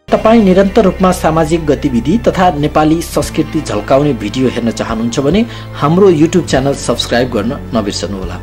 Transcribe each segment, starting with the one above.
तपाईं निरन्तर रूपमा सामाजिक गतिविधि तथा नेपाली संस्कृति झल्काउने भिडियो हेर्न चाहनुहुन्छ भने हाम्रो युट्युब च्यानल सब्स्क्राइब गर्न नबिर्सनुहोला।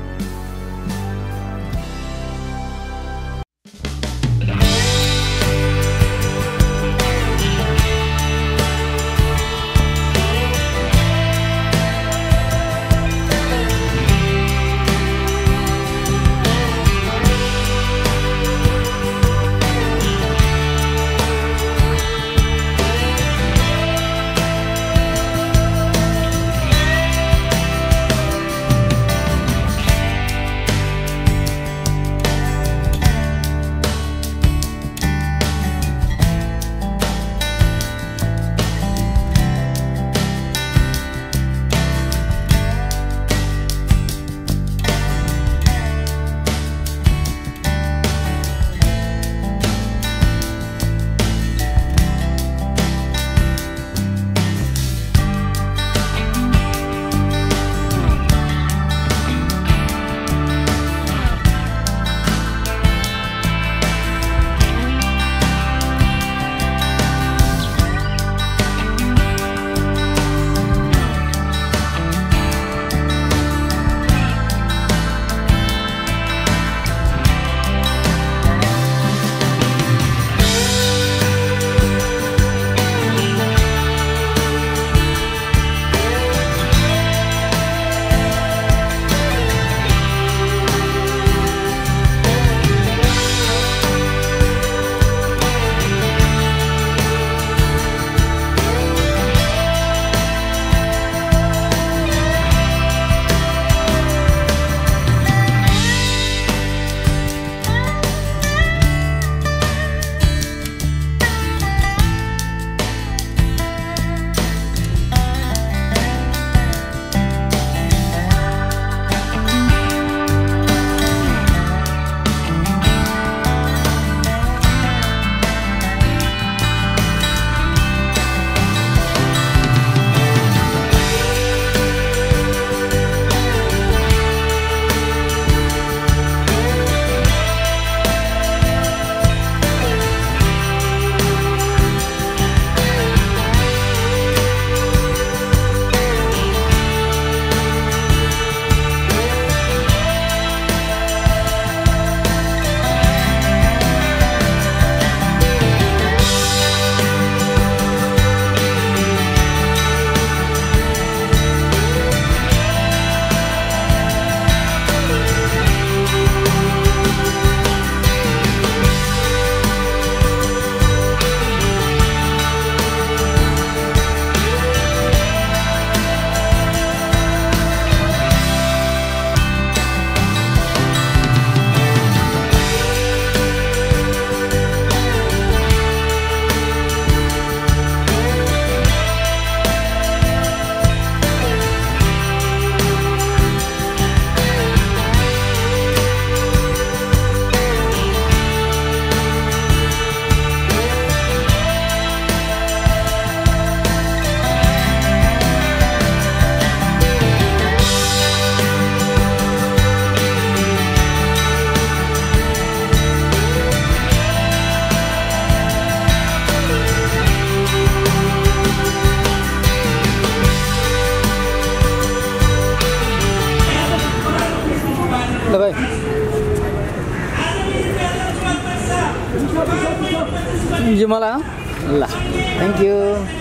मलाई ल थ्याङ्क यू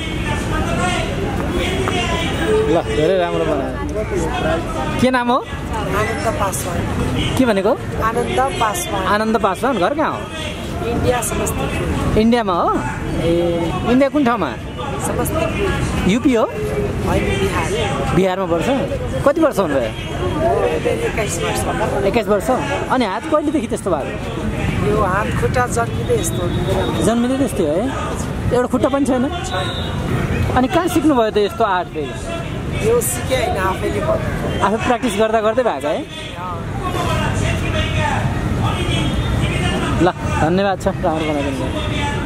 ल धेरै राम्रो बनायो। के नाम हो? आनन्द पासवान। के भनेको? आनन्द पासवान। आनन्द पासवान। घर कहाँ हो? इन्डिया समस्तीपुर। इन्डियामा हो? ए इन्डिया कुन ठाउँमा? समस्तीपुर। युपी हो? बिहार। बिहारमा पर्छ। कति वर्ष हुनुभयो? 21 वर्ष। 21 वर्ष। अनि हात कहिलेदेखि त्यस्तो भएको? यो हात खुट्टा जन्मिँदै यस्तो जन्मिँदै त्यस्तै है? एउटा खुट्टा पनि छैन? अनि कहाँ सिक्नुभयो त यस्तो आर्ट फेरि? यो सिके हैन, आफैले आफै प्र्याक्टिस गर्दा गर्दै भएको है? ल धन्यवाद छ, राम्रो बनाइदिनु भयो।